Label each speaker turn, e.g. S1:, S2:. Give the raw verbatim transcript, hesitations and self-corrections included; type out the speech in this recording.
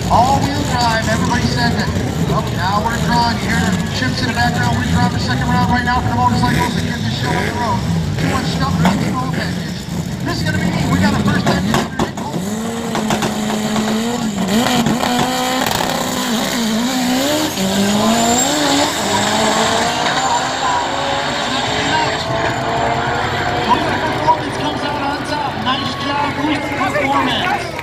S1: All-wheel drive, everybody said that. Oh, now we're drawing. You hear the chips in the background. We're drawing the second round right now for the motorcycles and getting the show on the road. Too much stuff for the road package. This is going to be neat. We got a first time user. Performance comes out on top. Nice job with the performance.